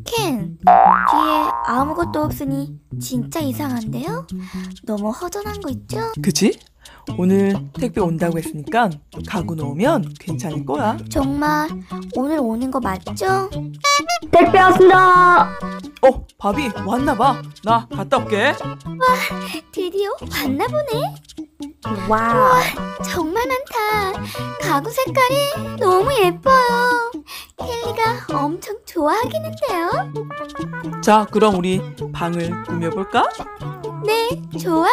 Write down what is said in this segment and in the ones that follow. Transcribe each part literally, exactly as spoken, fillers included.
켄, 뒤에 아무것도 없으니 진짜 이상한데요? 너무 허전한 거 있죠? 그치? 오늘 택배 온다고 했으니까 가구 넣으면 괜찮을 거야. 정말 오늘 오는 거 맞죠? 택배 왔습니다. 어, 밥이 왔나봐. 나 갔다 올게. 와, 드디어 왔나 보네. 와우. 정말 많다. 가구 색깔이 너무 예뻐요. 켈리가 엄청 좋아하겠는데요? 자, 그럼 우리 방을 꾸며볼까? 네, 좋아요.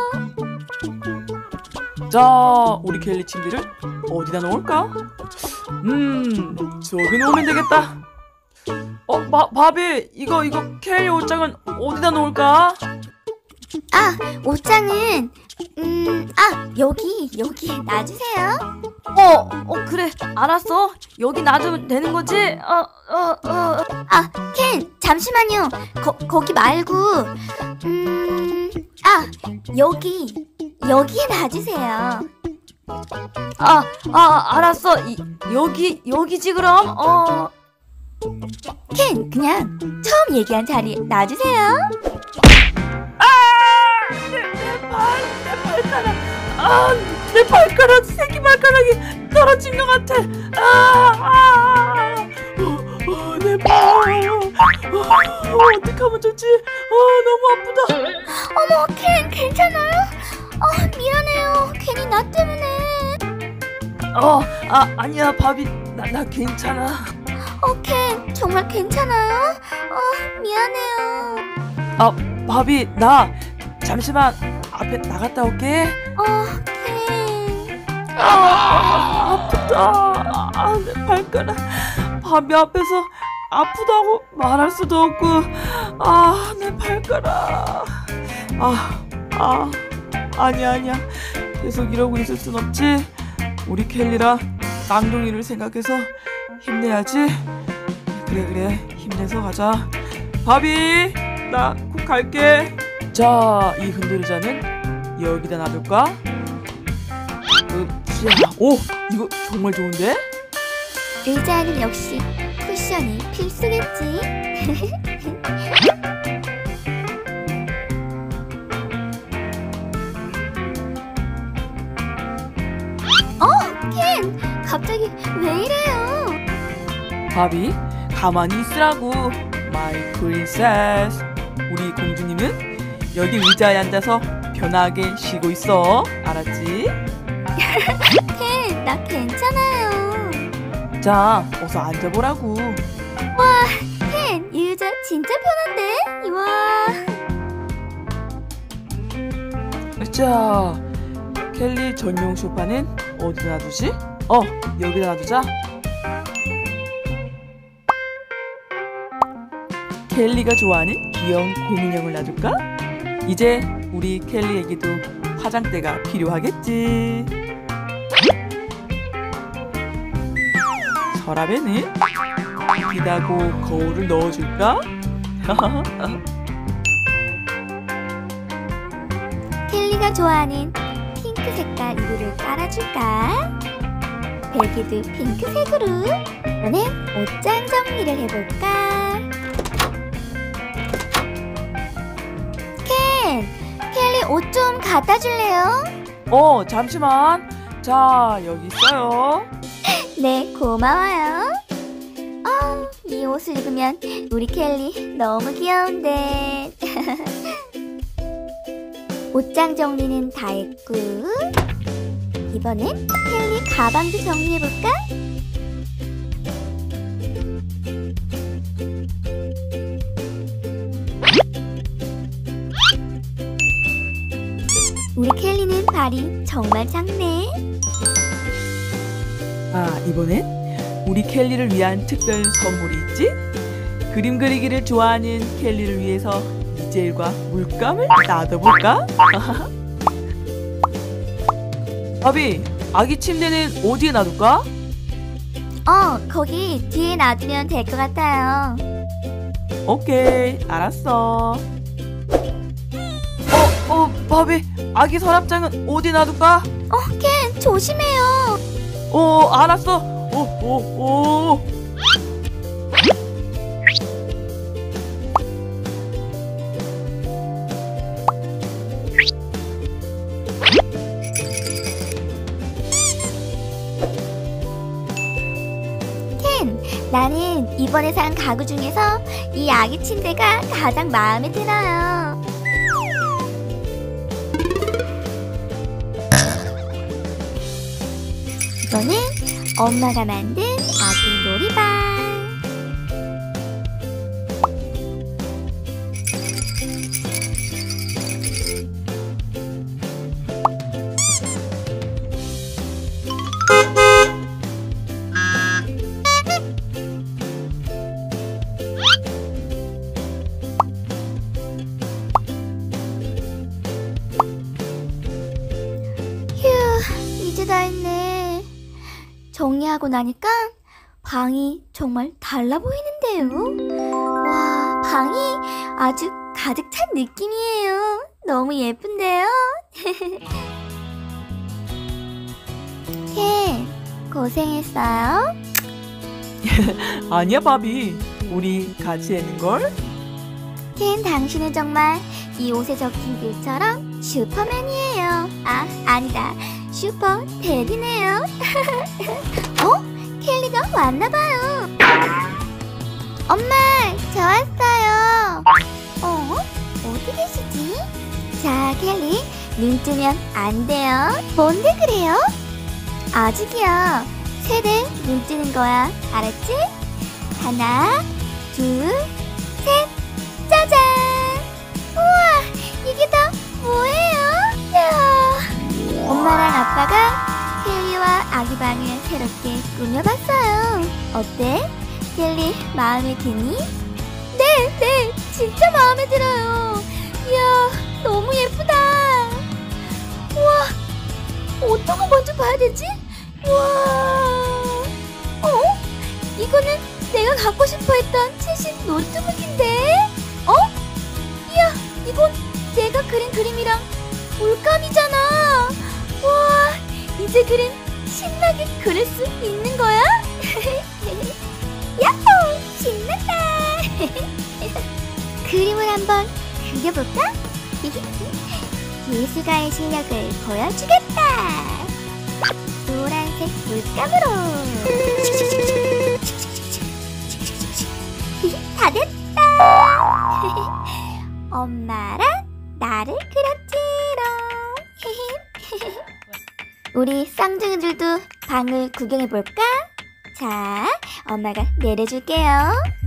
자, 우리 켈리 침대를 어디다 놓을까? 음, 저기 놓으면 되겠다. 어, 바, 바비, 이거, 이거 켈리 옷장은 어디다 놓을까? 아, 옷장은 음, 아, 여기, 여기 놔주세요. 어, 어 그래 알았어. 여기 놔두면 되는 거지? 어, 어, 어. 아, 켄, 잠시만요. 거, 거기 말고 음, 아, 여기, 여기에 놔주세요. 아, 아, 알았어. 이, 여기 여기지 그럼. 어. 켄, 그냥 처음 얘기한 자리에 놔주세요. 발가락, 아, 내 발가락, 새끼 발가락이 떨어진 것 같아. 아, 아, 어, 어, 내 발, 어, 어떡하면 좋지? 어, 너무 아프다. 어머, 켄, 괜찮아요? 어, 미안해요. 괜히 나 때문에. 어, 아, 아니야, 바비, 나, 나 괜찮아. 어, 켄, 정말 괜찮아요? 어, 미안해요. 아, 바비, 나 잠시만 앞에 나갔다 올게. 어, 켄. 아, 아프다. 아, 내 발가락. 바비 앞에서 아프다고 말할 수도 없고. 아, 내 발가락. 아, 아, 아니야, 아니야. 계속 이러고 있을 순 없지. 우리 켈리랑 쌍둥이를 생각해서 힘내야지. 그래, 그래. 힘내서 가자. 바비, 나 곧 갈게. 자, 이 흔들의자는 여기다 놔둘까? 으쌰. 오, 이거 정말 좋은데? 의자는 역시 쿠션이 필수겠지. 어, 켄! 갑자기 왜 이래요? 바비, 가만히 있으라고. 마이 프린세스. 우리 공주님은 여기 의자에 앉아서 편하게 쉬고 있어. 알았지? 켄, 나 괜찮아요. 자, 어서 앉아보라고. 와, 켄, 이 의자 진짜 편한데? 와. 자, 켈리 전용 소파는 어디다 놔두지? 어, 여기다 놔두자. 켈리가 좋아하는 귀여운 곰인형을 놔둘까? 이제 우리 켈리에게도 화장대가 필요하겠지. 서랍에는 비다고 거울을 넣어줄까? 켈리가 좋아하는 핑크 색깔 이불을 깔아줄까? 베개도 핑크색으로. 이번엔 옷장 정리를 해볼까? 켄! 켈리 옷 좀 갖다 줄래요? 어, 잠시만. 자, 여기 있어요. 네, 고마워요. 어, 이 옷을 입으면 우리 켈리 너무 귀여운데. 옷장 정리는 다 했고, 이번엔 켈리 가방도 정리해볼까? 우리 켈리는 발이 정말 작네. 아, 이번엔 우리 켈리를 위한 특별 선물이 있지? 그림 그리기를 좋아하는 켈리를 위해서 이젤과 물감을 놔둬볼까? 바비, 아기 침대는 어디에 놔둘까? 어, 거기 뒤에 놔두면 될 것 같아요. 오케이, 알았어. 어, 어, 바비, 아기 서랍장은 어디에 놔둘까? 어, 켄, 조심해요. 어, 알았어. 오, 오, 오. 이번에 산 가구 중에서 이 아기 침대가 가장 마음에 들어요. 이거는 엄마가 만든 아기 놀이방. 이제 다 했네. 정리하고 나니까 방이 정말 달라 보이는데요. 와, 방이 아주 가득 찬 느낌이에요. 너무 예쁜데요? 켄, 고생했어요. 아니야 바비, 우리 같이 했는걸? 켄, 당신은 정말 이 옷에 적힌 글처럼 슈퍼맨이에요. 아, 아니다. 슈퍼 데디네요. 어? 켈리가 왔나봐요. 엄마, 저 왔어요. 어? 어디 계시지? 자, 켈리, 눈 뜨면 안 돼요. 뭔데 그래요? 아직이야. 세대 눈 뜨는 거야. 알았지? 하나, 둘, 셋. 짜잔! 우와, 이게 다 뭐예요? 야. 엄마랑 아빠가 켈리와 아기 방을 새롭게 꾸며봤어요. 어때? 켈리 마음에 드니? 네, 네, 진짜 마음에 들어요. 이야, 너무 예쁘다. 우와, 어떤 거 먼저 봐야 되지? 우와, 어? 이거는 내가 갖고 싶어 했던 최신 노트북인데? 어? 이야, 이건 내가 그린 그림이랑 물감이잖아. 와, 이제 그림 신나게 그릴 수 있는 거야? 야호! 신난다! 그림을 한번 그려볼까? 예술가의 실력을 보여주겠다! 노란색 물감으로! 다 됐다! 엄마랑 나를 그렸지롱. 우리 쌍둥이들도 방을 구경해볼까? 자, 엄마가 내려줄게요.